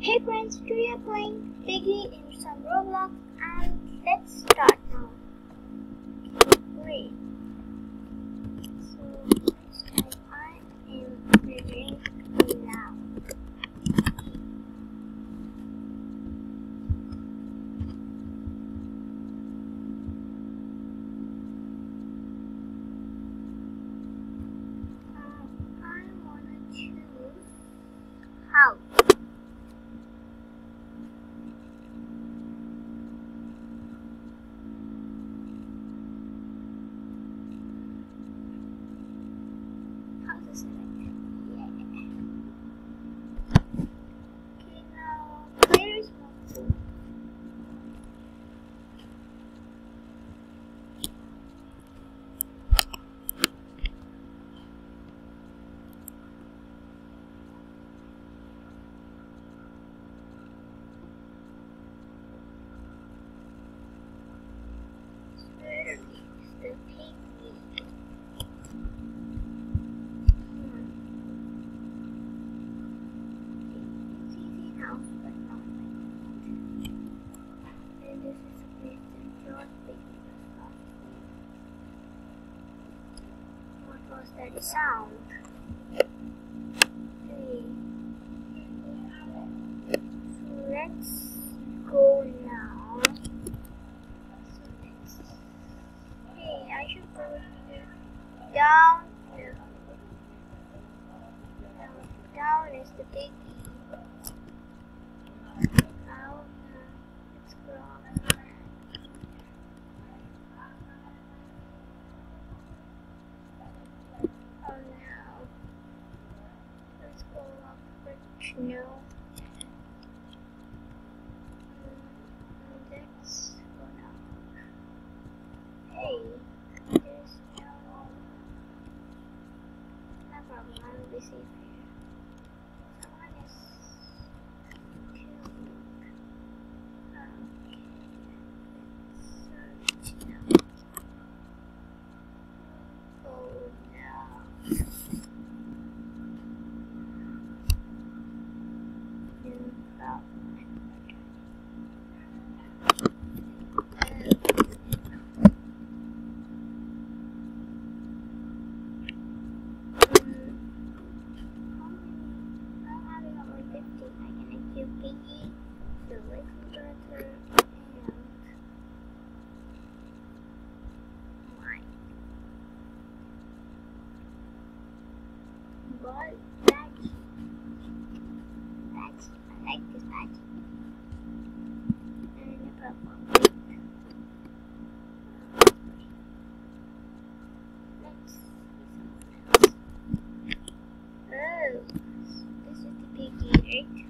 Hey friends, today we are playing Piggy in some Roblox and let's start now. Great. So let's type I am reading now. I wanna choose house. Selected. Yeah. Okay, now where is my food? Where is the piggy? But not and this is a place to enjoy picking us up. What was that sound? Okay. So let's go now. Hey, I should go down. Down is the piggy. Let's go. Oh no. Let's go up with no. Let's go now. Hey, there's no problem. I will be safe here. Someone is killing. Piggy, the refrigerator, and mine. But badge. I like this badge. And a purple. Let's see something else. Oh, this is the piggy, right?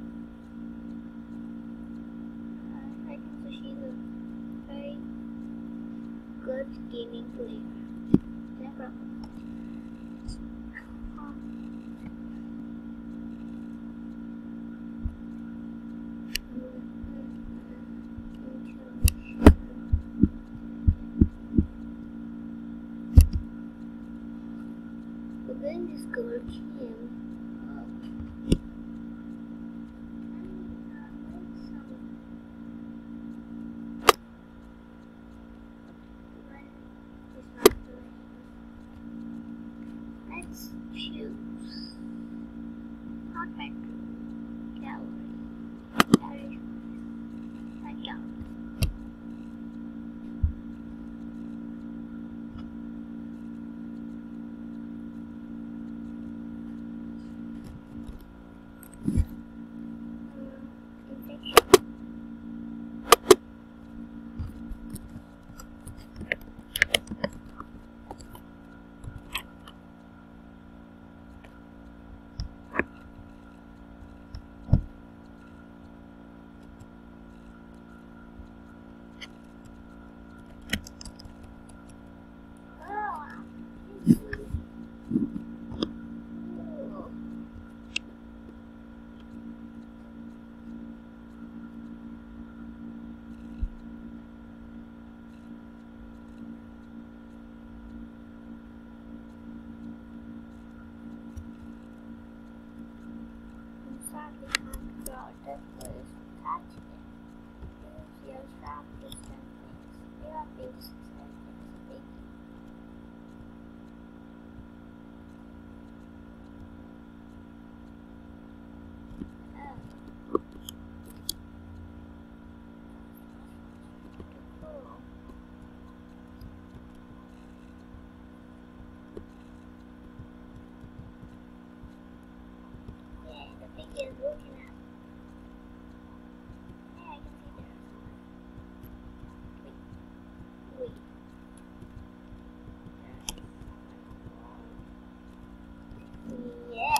I think so she's a very good gaming player. Never. But then this girl came. Let's choose hot bedroom, gallery, backyard. Piggy is looking at. Yeah, I can see there. Wait. Yeah.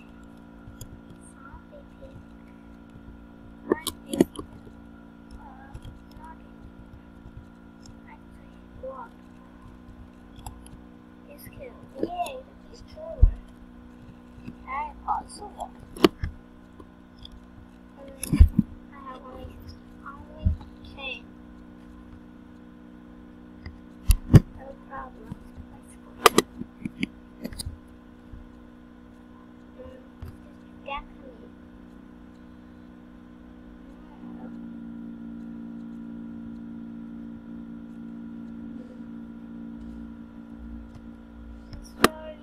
Zombie pig. Not it. I say what? It's killed. Yay, the destroyer. I also want. I have only 10. No problem. Let's go. Get me. Sorry.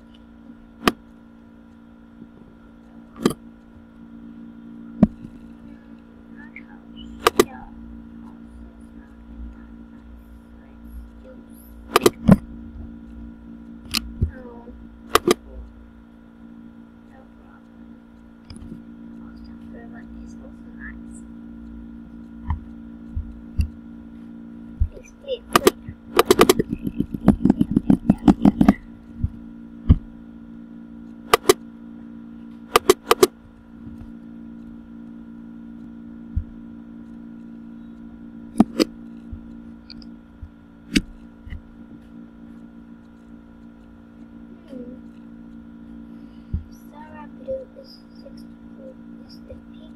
Sarah Blue is 64 is the piggy.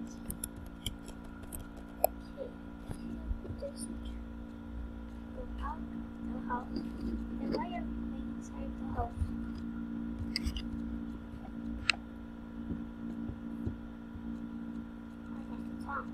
Okay, just go out the house. And why are you going inside the house? I guess it's on.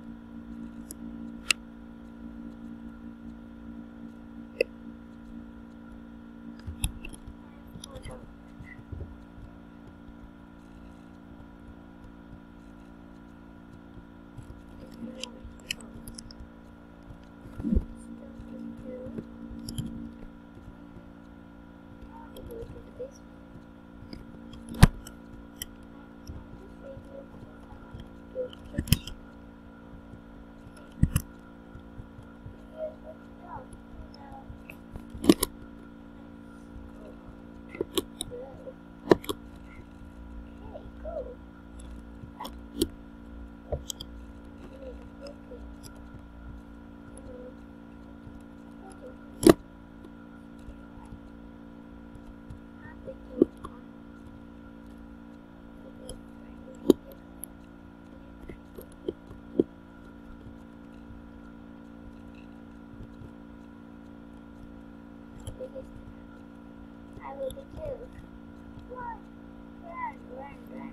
I will be killed. Run, run, run, run,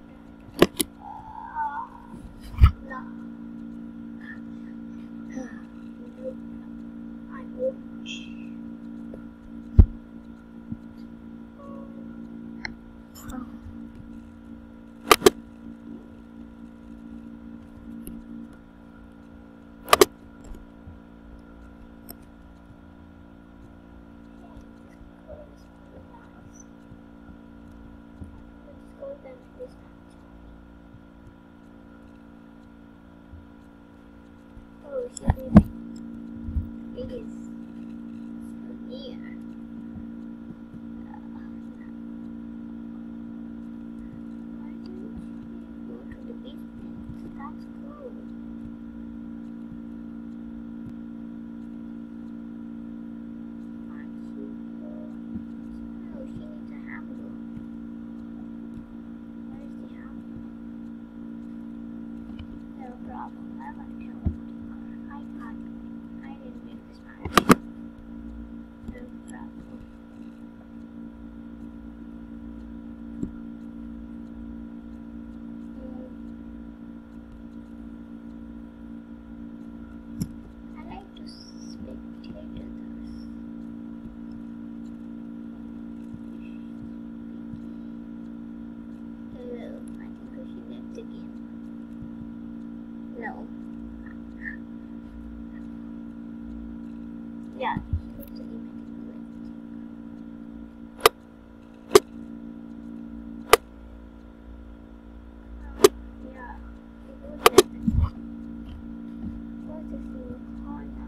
run. No. I won't. Oh, she's moving. It is near. Why didn't you go to the basement? That's cool. Aren't you cool? No, she needs a hammer. Where's the hammer? No problem. I want to help. I didn't make this part. No problem. I like to spectate No. Yeah, he looks really meticulous. Yeah, it was meticulous. What's this little corner?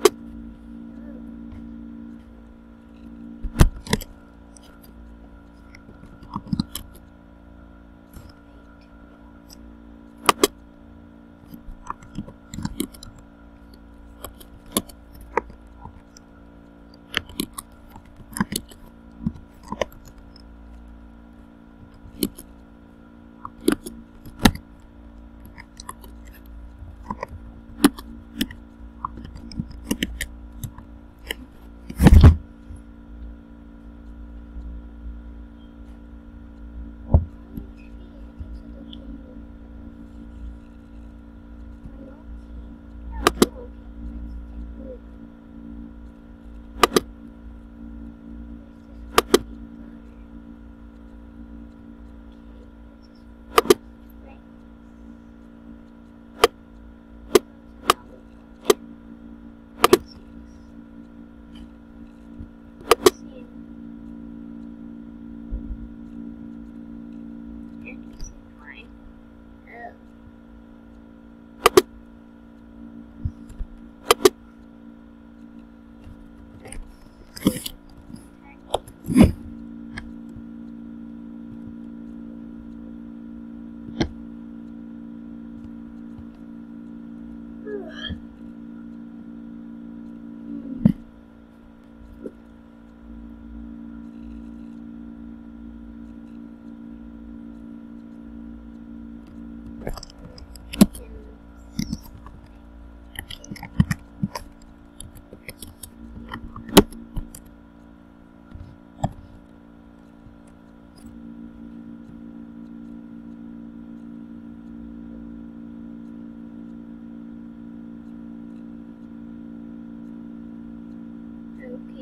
Okay.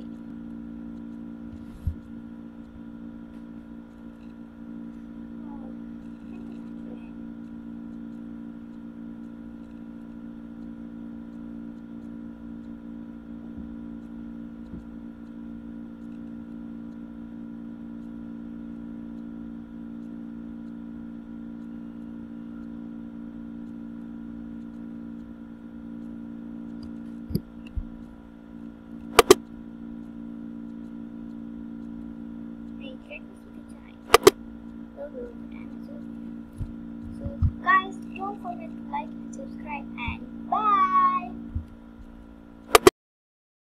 So guys, don't forget